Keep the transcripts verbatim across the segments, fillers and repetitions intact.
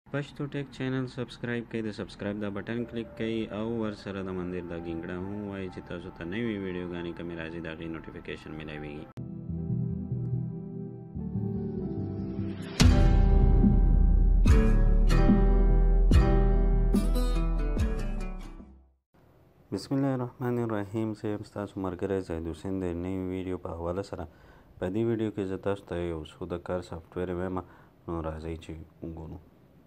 پښتو ټیک چینل سبسکرایب کړئ، د سبسکرایب دا بټن کلیک کړئ او ورسره د مندر دا ګینګړه هم ووایئ چې تاسو ته نوې ویډیوګانې کومې راځي د هغې نوټیفیکیشن میلاویږي. بسم الله الرحمن الرحیم. زه یم ستاسو ملګری زید حسین د نوې ویډیو په حواله سره. په دې ویډیو کې زه تاسو ته یو څو د کار سافټویر وایم، نو راځئ چې وګورو.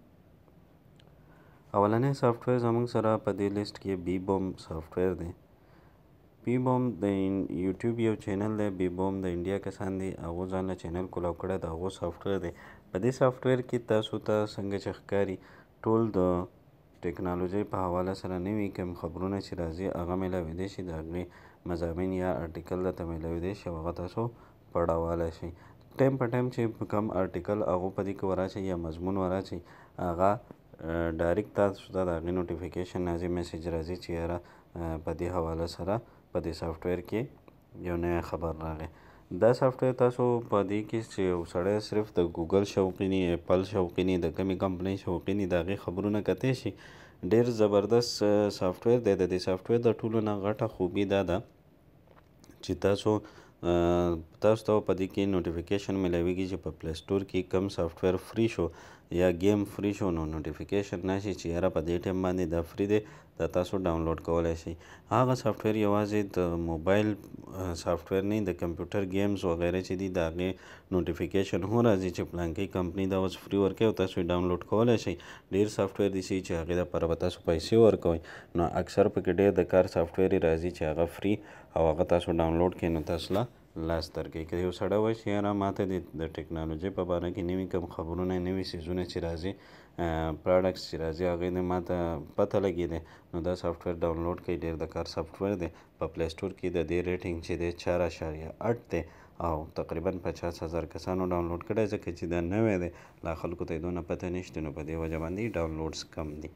اولنی سافټویر زموږ سره په دې لیست کې بی بوم سافټویر دی. بی بوم د یوټیوب یو چینل دی. بی بوم د انډیا کسان دي، هغو ځان له چینل کولاو کړی د هغو سافټویر دی. په دې سافټویر کې تاسو ته څنګه چې ښکاري ټول د ټیکنالوژۍ په حواله سره نوي کوم خبرونه چې راځي هغه میلاویدی شي، د هغې مضامین یا آرټیکل درته میلاویدی شي او هغه تاسو پړولی شئ. ټایم په ټایم چې کوم آرټیکل هغو په دې کې وراچئ یا مضمون وراچئ، هغه ډایرکټ تاسو ته د هغې نوټیفیکیشن راځي، میسیج راځي چې یاره په دې حواله سره په دې سافټویر کې یو نوی خبر راغی. دا سافټویر تاسو په دې کې چې یو سړی صرف د ګوګل شوقین وي، اپل شوقین وي، د کومې کمپنۍ شوقین وي، د هغې خبرونه کتی شي. ډېر زبردست سافټویر دی. د دې سافټویر د ټولو نه غټه خوبي دا ده چې تاسو تاسو ته په دې کې نوټیفیکیشن میلاویږي چې په پلی سټور کې کوم سافټویر فری شو یا گیم فری شو، نو نوټیفیکیشن راشي چې یاره په دې ټایم باندې دا فری دی، دا تاسو ډاونلوډ کولی شئ. هغه سافټویر یوازې د موبایل سافټویر نه، د کمپیوټر گیمز وغیره چې دي د هغې نوټیفیکیشن هم راځي چې پلانکۍ کمپنۍ دا اوس فری ورکوي او تاسو یې ډاونلوډ کولی شئ. ډېر سافټویر دي چې هغې دپاره به تاسو پیسې ورکوئ، نو اکثر پکې ډېر د کار سافټویر راځي چې هغه فری او هغه تاسو ډاونلوډ کړئ، نو تاسو له لاس درکوي. که یو سړی وایي چې یاره ماته د ټیکنالوژۍ په باره کې نوي کوم خبرونه، نوي څیزونه چې راځي، پراډکټس چې راځي هغې نه ماته پته لګېدی، نو دا سافټویر ډاونلوډ کړئ. ډېر د کار سافټویر دی. په پلی سټور کې د دې ریټینګ چې دی چار اعشاریه اټ دی او تقریبا پچاس هزار کسانو ډاونلوډ کړی، ځکه چې دا نوی دی، لا خلکو ته یې دونه پته نشته، نو په دې وجه باندې ډاونلوډز کم دي.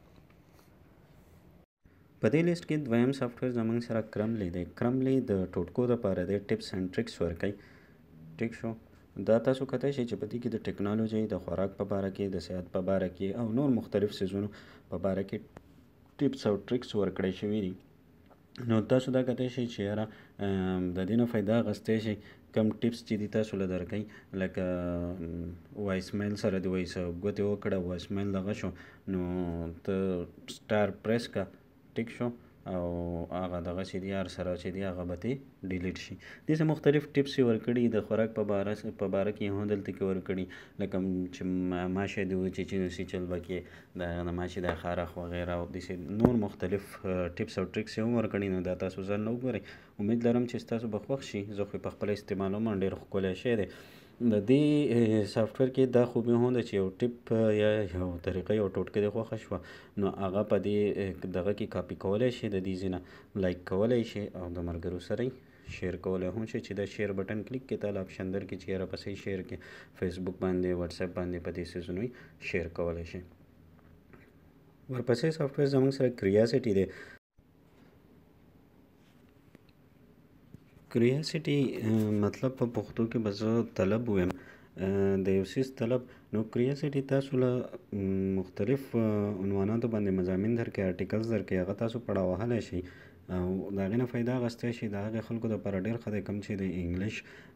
په دې لیست کې دویم سافټویر زموږ سره کرملی دی. کرملی د ټوټکو دپاره دی، ټپس اینډ ټریکس ورکوي. ټیک شو. دا تاسو کتی شئ چې په دې کې د ټیکنالوژۍ، د خوراک په باره کې، د صحت په باره کې او نور مختلف څیزونو په باره کې ټپس او ټریکس ورکړی شوي دي. نو تاسو دا کتی شئ چې یاره د دې نه فایده اخیستی شئ. کم ټپس چې دي تاسو له درکوي، لکه وایس میل سره دې وایي څه ګوتې وکړه، وایس میل دغه شو، نو ته سټار پریس که، ټیک شو، او هغه دغه چې دي هر سره چې دي هغه به ترې ډیلیټ شي. داسې مختلف ټپس یې ورکړي. د خوراک په باره په باره کې هم دلته کې ورکړي، لکه چې ماشه دې وچیچي نو سیچل به کې د هغه د ماشې د خارښ وغیره او داسې نور مختلف ټپس او ټریکس یې هم ورکړي. نو دا تاسو ځان نه وګورئ. امید لرم چې ستاسو به خوښ شي. زه خو یې پخپله استعمالوم، ډېر ښکلی شی دی. د دې سافټویر کې دا خوبي هم ده چې یو ټپ یا یو طریقه یو ټوټکه دې خوښه شوه، نو هغه په دې دغه کې کاپي کولی شي، د دې ځینه لایک کولی شي او د ملګرو سره یې شیر کولی هم شي، چې دا شیر بټن کلیک کړئ، تاله اپشن درکړي چې یاره پسې شیر کې فیسبوک باندې، وټساپ باندې په دې څیزونو یې شیر کولی شي. ورپسې سافټویر زموږ سره کریاسټي دی. کریاسټي مطلب په پښتو کې به زه طلب ویم، د یو څیز طلب. نو کریاسټي تاسو له مختلف عنواناتو باندې مضامین درکوي، آرټیکلز درکوي، هغه تاسو پړه وهلی شئ او د هغې نه فایده اخیستی شئ. د هغې خلکو دپاره ډېر ښه دی کوم چې د انګلیش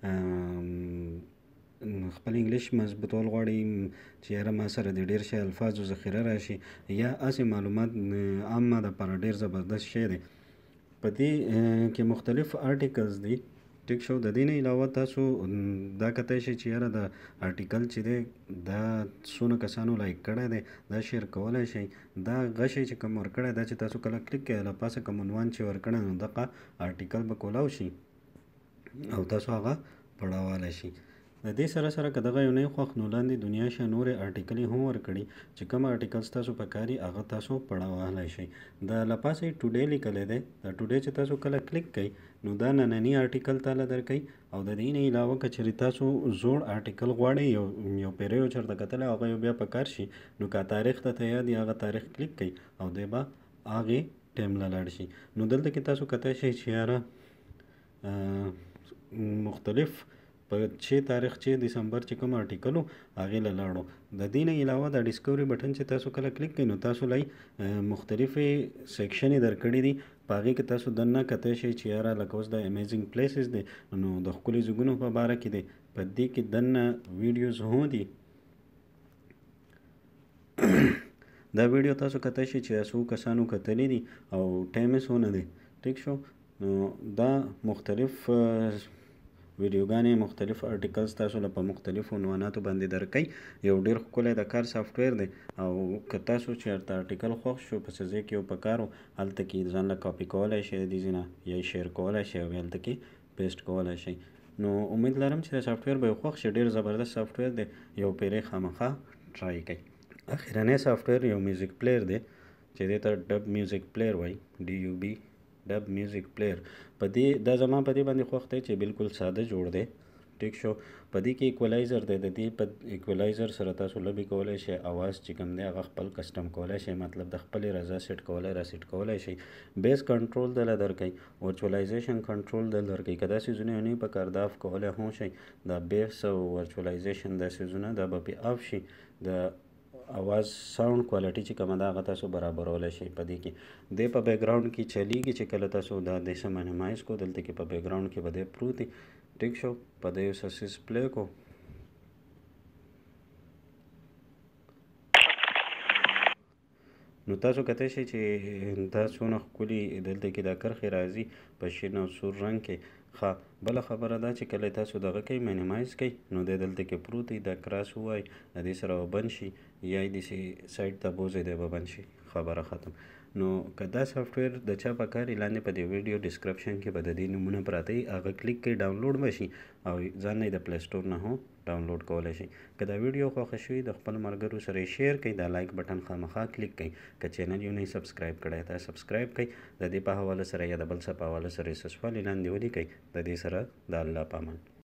خپل انګلیش مضبوطول غواړي، چې یاره ما سره د ډېر شي الفاظو ذخیره راشي، یا هسې معلومات عام ما دپاره ډېر زبردست شی دی. په دې کې مختلف آرټیکلز دي، ټیک شو. د دې نه علاوه تاسو دا کتی شئ چې یاره د آرټیکل چې دی دا څونه کسانو لایک کړی دی، دا شیر کولی شئ. دا هغه شی چې کوم ورکړی دا چې تاسو کله کلیک کړئ، له پاسه کوم عنوان چې ورکړی نو دغه آرټیکل به کولاو شي او تاسو هغه پړولی شئ. د دې سره سره که دغه یو نه یې خوښ، نو لاندې دنیا شه نورې آرټیکل یې هم ورکړي چې کوم آرټیکلز تاسو په کار یي هغه تاسو پړولی شئ. د له پاسه یې ټوډے لیکلی دی. دا ټوډے چې تاسو کله کلیک کوئ نو دا ننني آرټیکل تاله درکوي، او د دې نه علاوه که چېرې تاسو زوړ آرټیکل غواړئ، یو یو پیره یو چېرته کتلی هغه یو بیا په کار شي، نو که تاریخ درته یاد وي هغه تاریخ کلیک کوئ او دی به هغې ټایم له لاړ شي. نو دلته کې تاسو کتی شئ چې یاره مختلف په چې تاریخ چې دسمبر چې کوم آرټیکل و هغې له لاړو. د دې نه علاوه دا ډسکوري بټن چې تاسو کله کلیک کوئ نو تاسو لای مختلفې سیکشنې درکړي دي په هغې کې تاسو دننه کتی شئ چې یاره لکه اوس د امیزینګ پلیسز دی نو د ښکلي ځایونو په باره کې دی په دې کې دننه ویډیوز هم دي. دا ویډیو تاسو کتی شئ چې څو کسانو کتلی دي او ټایم یې څونه دی. ټیک شو. نو دا مختلف ویډیوګانې مختلف آرټیکلز تاسو له په مختلفو عنواناتو باندې درکوي. یو ډېر ښکلی د کار سافټویر دی او که تاسو چېرته آرټیکل خوښ شو په څه ځای کې یو په کار و هلته کې ځان له کاپي کولی شئ د دې ځای نه یا یې شیر کولی شئ او هلته کې پیسټ کولی شئ. نو امید لرم چې دا سافټویر به یې خوښ شي. ډېر زبردست سافټویر دی. یو پیرې خامخا ټرای کوئ. اخرنی سافټویر یو میوزیک پلیر دی چې دې ته ډب میوزیک پلیر وایي. ډي یو بي ډب میوزیک پلیر. په دې دا زما په دې باندې خوښ دی چې بالکل ساده جوړ دی. ټیک شو. په دې کې ایکولایزر دی. د دې په ایکولایزر سره تاسو لبې کولی شئ اواز چې کوم دی هغه خپل کسټم کولی شئ مطلب د خپلې رضا سیټ کولی را سیټ کولی شئ. بیس کنټرول دله درکوي. ورچوالایزیشن کنټرول دله درکوي. که دا څیزونه یې نه وي په کار دا اف کولی هم شئ. دا بیس او ورچوالایزیشن دا څیزونه دا به پې اف شي. د اواز ساوند کوالټي چې کومه ده هغه تاسو برابرولی شئ. په دې کې دی په بیکګراوند کې چلیږي چې کله تاسو دا داسې منیمایز کو دلته کې په بیکګراوند کې به دی پروت وي. ټیک شو. په دې یو سسیز پلی کو. نو تاسو کتی شئ چې دا څونه ښکلي دلته کې دا کرښې راځي په شین او سور رنګ کې. ښه بله خبره دا چې کله تاسو دغه کوئ مینیمایز کوئ نو دی دلته کې پروت دی. دا کراس ووایي د دې سره به بند شي یا یې داسې سایډ ته بوځئ دی به بند شي. خبره ختم. نو که دا سافټویر د چا په کار لاندې په دې ویډیو ډسکرپشن کې به د دې نومونه پراته وي هغه کلیک کړئ ډاونلوډ به شي او ځان نه یې د پلی سټور نه هم ډاونلوډ کولی شئ. که دا ویډیو خوښه شوي د خپلو ملګرو سره یې شیر کړئ. دا لایک بټن خامخا کلیک کړئ. که چینل یې نه سبسکرایب کړی دا سبسکرایب کړئ. د دې په حواله سره یا د بل څه په حواله سره یې څه سوال یې لاندې ولیکئ. د دې سره د الله په امان.